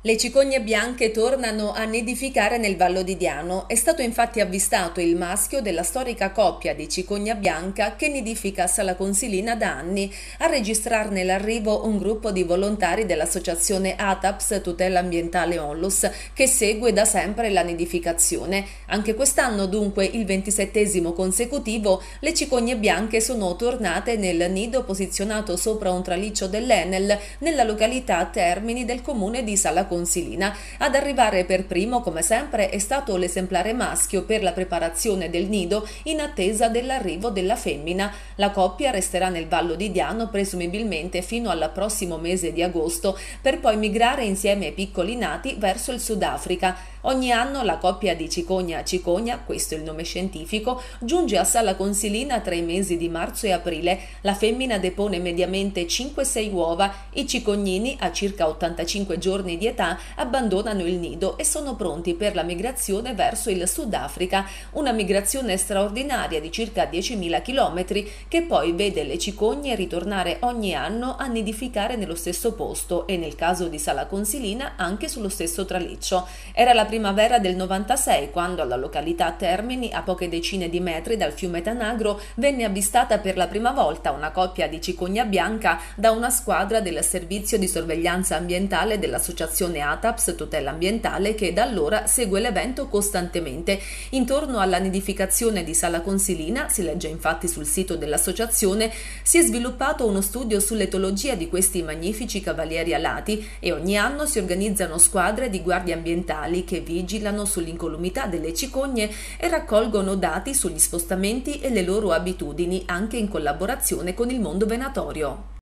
Le cicogne bianche tornano a nidificare nel Vallo di Diano. È stato infatti avvistato il maschio della storica coppia di cicogna bianca che nidifica a Sala Consilina da anni. A registrarne l'arrivo un gruppo di volontari dell'associazione ATAPS Tutela Ambientale Onlus che segue da sempre la nidificazione. Anche quest'anno, dunque il 27° consecutivo, le cicogne bianche sono tornate nel nido posizionato sopra un traliccio dell'Enel nella località Termini del comune di Sala Consilina. Ad arrivare per primo, come sempre, è stato l'esemplare maschio per la preparazione del nido in attesa dell'arrivo della femmina. La coppia resterà nel Vallo di Diano presumibilmente fino al prossimo mese di agosto, per poi migrare insieme ai piccoli nati verso il Sudafrica. Ogni anno la coppia di cicogna, questo è il nome scientifico, giunge a Sala Consilina tra i mesi di marzo e aprile. La femmina depone mediamente 5-6 uova, i cicognini a circa 85 giorni di età abbandonano il nido e sono pronti per la migrazione verso il Sudafrica, una migrazione straordinaria di circa 10.000 km che poi vede le cicogne ritornare ogni anno a nidificare nello stesso posto e nel caso di Sala Consilina anche sullo stesso traliccio. Era la primavera del 96 quando alla località Termini, a poche decine di metri dal fiume Tanagro, venne avvistata per la prima volta una coppia di cicogna bianca da una squadra del servizio di sorveglianza ambientale dell'associazione ATAPS Tutela Ambientale che da allora segue l'evento costantemente. Intorno alla nidificazione di Sala Consilina, si legge infatti sul sito dell'associazione, si è sviluppato uno studio sull'etologia di questi magnifici cavalieri alati e ogni anno si organizzano squadre di guardie ambientali che vigilano sull'incolumità delle cicogne e raccolgono dati sugli spostamenti e le loro abitudini anche in collaborazione con il mondo venatorio.